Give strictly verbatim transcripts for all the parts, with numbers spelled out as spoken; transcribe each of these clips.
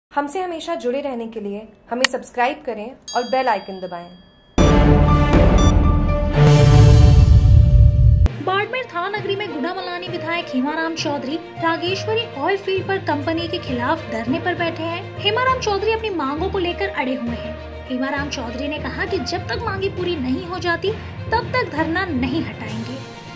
हमसे हमेशा जुड़े रहने के लिए हमें सब्सक्राइब करें और बेल आइकन दबाएं। बाड़मेर थाना नगरी में गुड़ामलानी विधायक हेमाराम चौधरी रागेश्वरी ऑयल फील्ड पर कंपनी के खिलाफ धरने पर बैठे हैं। हेमाराम चौधरी अपनी मांगों को लेकर अड़े हुए हैं। हेमाराम चौधरी ने कहा कि जब तक मांगी पूरी नहीं हो जाती तब तक धरना नहीं हटाएंगे।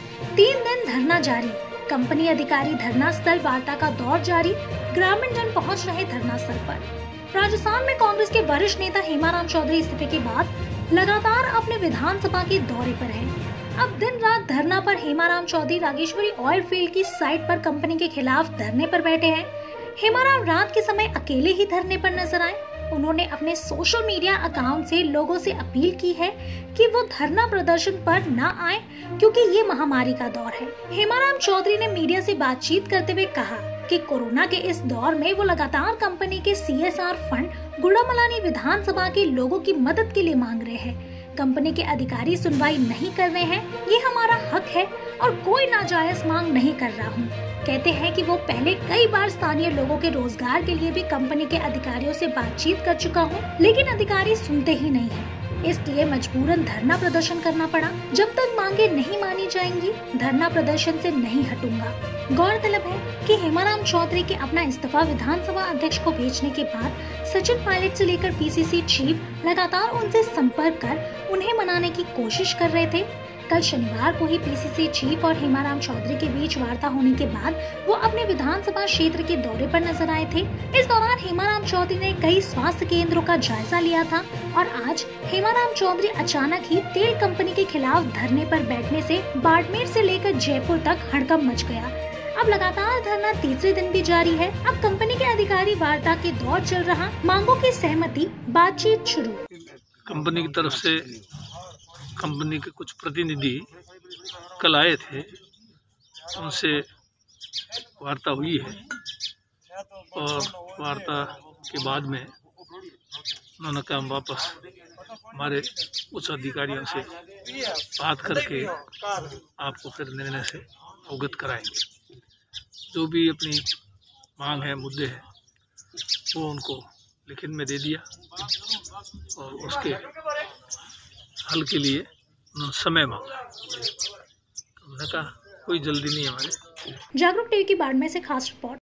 तीन दिन धरना जारी, कंपनी अधिकारी धरना स्थल वार्ता का दौर जारी, ग्रामीण जन पहुंच रहे धरना स्थल पर। राजस्थान में कांग्रेस के वरिष्ठ नेता हेमाराम चौधरी इस्तीफे के बाद लगातार अपने विधानसभा के दौरे पर हैं। अब दिन रात धरना पर हेमाराम चौधरी रागेश्वरी ऑयल फील्ड की साइट पर कंपनी के खिलाफ धरने पर बैठे हैं। हेमाराम रात के समय अकेले ही धरने पर नजर आए। उन्होंने अपने सोशल मीडिया अकाउंट से लोगों से अपील की है कि वो धरना प्रदर्शन पर न आए क्योंकि ये महामारी का दौर है। हेमाराम चौधरी ने मीडिया से बातचीत करते हुए कहा कि कोरोना के इस दौर में वो लगातार कंपनी के C S R fund Gudamalani विधानसभा के लोगों की मदद के लिए मांग रहे हैं। कंपनी के अधिकारी सुनवाई नहीं कर रहे हैं, ये हमारा हक है और कोई नाजायज मांग नहीं कर रहा हूँ। कहते हैं कि वो पहले कई बार स्थानीय लोगों के रोजगार के लिए भी कंपनी के अधिकारियों से बातचीत कर चुका हूँ, लेकिन अधिकारी सुनते ही नहीं है, इसलिए मजबूरन धरना प्रदर्शन करना पड़ा। जब तक मांगे नहीं मानी जाएंगी धरना प्रदर्शन से नहीं हटूंगा। गौरतलब है कि हेमाराम चौधरी के अपना इस्तीफा विधानसभा अध्यक्ष को भेजने के बाद सचिन पायलट से लेकर पी सी सी चीफ लगातार उनसे संपर्क कर उन्हें मनाने की कोशिश कर रहे थे। कल शनिवार को ही पी सी सी चीफ और हेमाराम चौधरी के बीच वार्ता होने के बाद वो अपने विधानसभा क्षेत्र के दौरे पर नजर आए थे। इस दौरान हेमाराम चौधरी ने कई स्वास्थ्य केंद्रों का जायजा लिया था और आज हेमाराम चौधरी अचानक ही तेल कंपनी के खिलाफ धरने पर बैठने से बाड़मेर से लेकर जयपुर तक हड़कंप मच गया। अब लगातार धरना तीसरे दिन भी जारी है। अब कंपनी के अधिकारी वार्ता के दौर चल रहा, मांगों की सहमति, बातचीत शुरू। कंपनी की तरफ से कंपनी के कुछ प्रतिनिधि कल आए थे, उनसे वार्ता हुई है और वार्ता के बाद में उन्होंने कहा हम वापस हमारे उच्च अधिकारियों से बात करके आपको फिर निर्णय से अवगत कराएंगे। जो भी अपनी मांग है, मुद्दे हैं, वो उनको लिखित में दे दिया और उसके हल के लिए उन्होंने समय मांगा। हमने कहा कोई जल्दी नहीं है हमारे। जागरूक टीवी की बाड़मेर से खास रिपोर्ट।